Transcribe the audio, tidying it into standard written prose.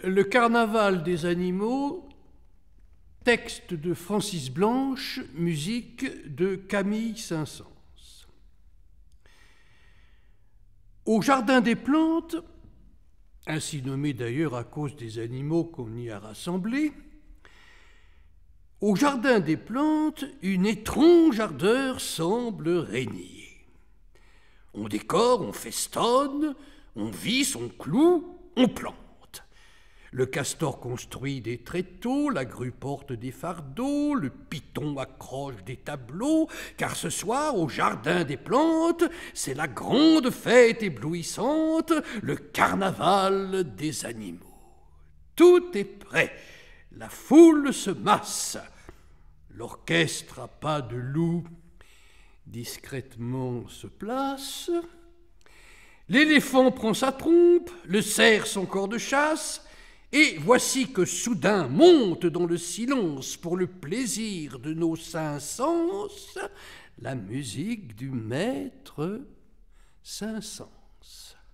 Le carnaval des animaux, texte de Francis Blanche, musique de Camille Saint-Saëns. Au jardin des plantes, ainsi nommé d'ailleurs à cause des animaux qu'on y a rassemblés, au jardin des plantes, une étrange ardeur semble régner. On décore, on festonne, on visse, on cloue, on plante. Le castor construit des tréteaux, la grue porte des fardeaux, le python accroche des tableaux, car ce soir, au jardin des plantes, c'est la grande fête éblouissante, le carnaval des animaux. Tout est prêt, la foule se masse, l'orchestre à pas de loup discrètement se place, l'éléphant prend sa trompe, le cerf son corps de chasse, et voici que soudain monte dans le silence, pour le plaisir de nos cinq sens, la musique du maître Saint-Saëns.